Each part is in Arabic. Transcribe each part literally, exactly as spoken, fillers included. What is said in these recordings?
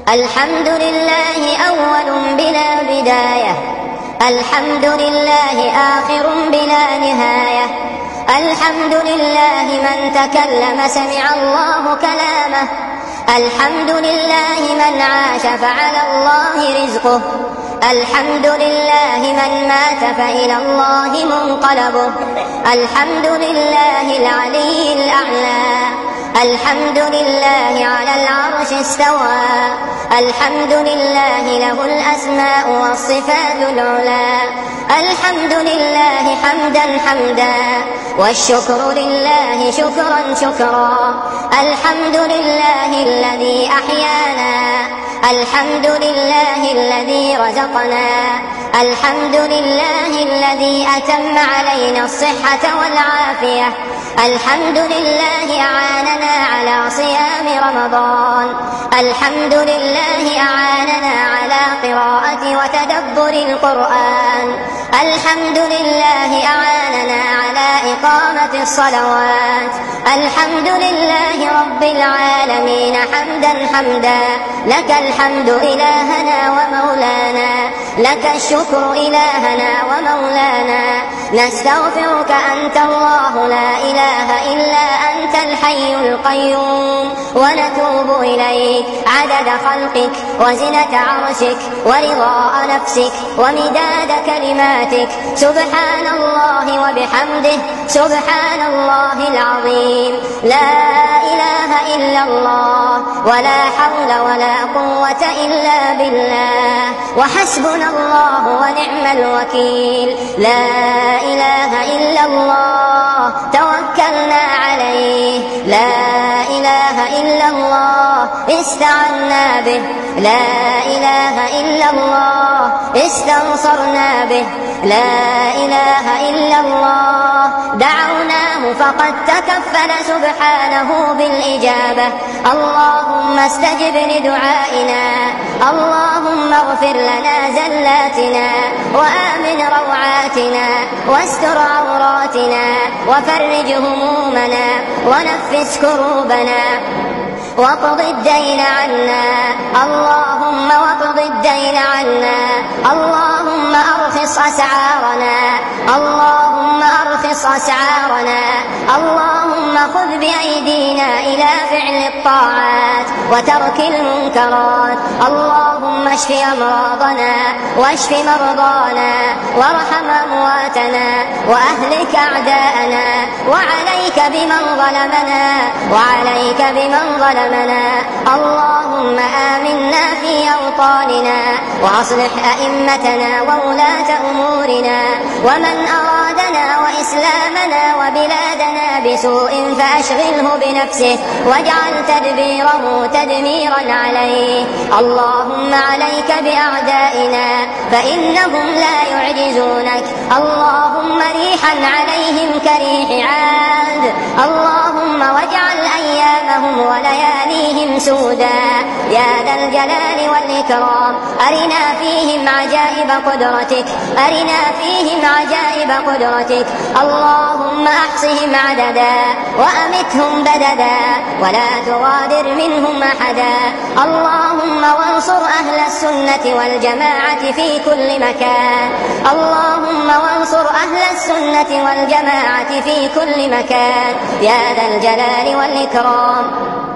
الحمد لله أول بلا بداية، الحمد لله آخر بلا نهاية، الحمد لله من تكلم سمع الله كلامه، الحمد لله من عاش فعلى الله رزقه، الحمد لله من مات فإلى الله منقلبه، الحمد لله العلي الأعلى، الحمد لله على العرش استوى، الحمد لله له الأسماء والصفات العلى، الحمد لله حمدا حمدا، والشكر لله شكرا شكرا، الحمد لله الذي أحيانا، الحمد لله الذي رزقنا، الحمد لله الذي أتم علينا الصحة والعافية، الحمد لله أعاننا على صيام رمضان، الحمد لله أعاننا على قراءة وتدبر القرآن، الحمد لله أعاننا على إقامة الصلوات، الحمد لله رب العالمين حمدا حمدا، لك الحمد إلهنا ومولانا، لك الشكر إلهنا ومولانا، نستغفرك أنت الله لا إله إلا أنت الحي القيوم، ونتوب إليك عدد خلقك وزنة عرشك ورضاء نفسك ومداد كلماتك، سبحان الله وبحمده سبحان الله العظيم، لا إله إلا الله ولا حول ولا قوة إلا بالله، وحسبنا الله ونعم الوكيل، لا إله إلا الله توكلنا عليه، لا إله إلا الله استعنا به، لا إله إلا الله استنصرنا به، لا إله إلا الله دعوناه فقد تكفل سبحانه بالإجابة، اللهم استجب لدعائنا، اللهم اغفر لنا زلاتنا وآمن روعاتنا واستر عوراتنا وفرج همومنا ونفس كروبنا واقض الدين عنا، اللهم واقض الدين عنا، اللهم أرخص أسعارنا، اللهم أرخص أسعارنا، اللهم خذ بأيدينا إلى فعل الطاعات وترك المنكرات، اللهم اشف أمراضنا واشف مرضانا وارحم أمواتنا وأهلك أعداءنا، وعليك بمن ظلمنا وعليك بمن ظلمنا، اللهم آمنا في أوطاننا وأصلح أئمتنا وولاة أمورنا، ومن أرادنا وإسلامنا وبلادنا بسوء فأشغله بنفسه واجعل تدبيره تدميرا عليه، اللهم عليك بأعدائنا فإنهم لا يعجزونك، اللهم ريحا عليهم كريح عاد، اللهم واجعل أيامهم ولياليهم سودا، يا ذا الجلال والإكرام أرنا فيهم عجائب قدرتك، أرنا فيهم عجائب قدرتك، اللهم أحصهم عددا وأمتهم بددا ولا تغادر منهم أحدا، اللهم وانصر أهل السنة والجماعة في كل مكان، اللهم وانصر أهل السنة والجماعة في كل مكان، يا ذا الجلال والإكرام،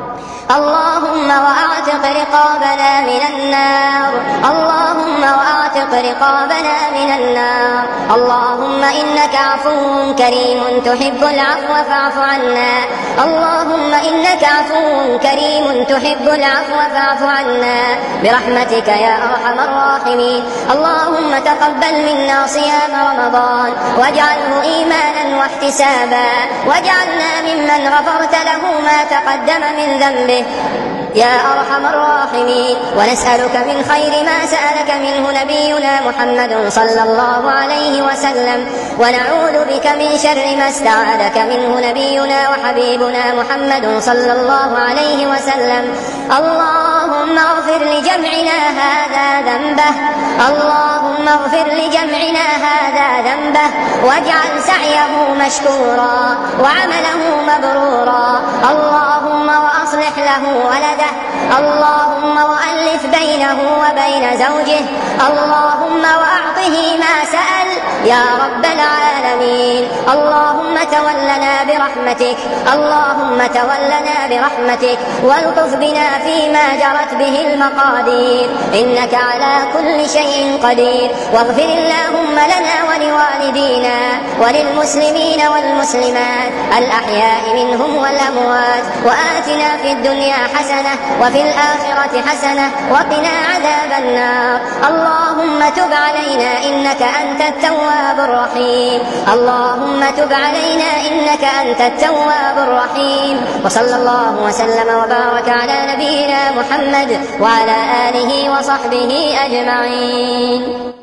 اللهم وأعتق رقابنا من النار، اللهم وأعتق رقابنا من النار، اللهم إنك عفو كريم تحب العفو فاعف عنا، اللهم إنك عفو كريم تحب العفو فاعف عنا برحمتك يا أرحم الراحمين، اللهم تقبل منا صيام رمضان واجعله إيمانا واحتسابا، واجعلنا ممن غفرت له ما تقدم من ذنبه يا أرحم الراحمين، ونسألك من خير ما سألك منه نبينا محمد صلى الله عليه وسلم، ونعوذ بك من شر ما استعاذك منه نبينا وحبيبنا محمد صلى الله عليه وسلم، اللهم اغفر لجمعنا هذا ذنبه، اللهم اغفر لجمعنا هذا ذنبه، واجعل سعيه مشكورا وعمله مبرورا، اللهم وأصلح له ولده، اللهم وألف وبين زوجه، اللهم وأعطه ما سأل يا رب العالمين. اللهم تولنا برحمتك، اللهم تولنا برحمتك والطف بنا فيما جرت به المقادير، إنك على كل شيء قدير. واغفر اللهم لنا ولوالدينا وللمسلمين والمسلمات الأحياء منهم والأموات، وآتنا في الدنيا حسنة وفي الآخرة حسنة وقنا عذاب النار. اللهم تب علينا إنك أنت التواب الرحيم، اللهم تب علينا إنك أنت التواب الرحيم. وصلى الله وسلم وبارك على نبينا محمد وعلى آله وصحبه أجمعين.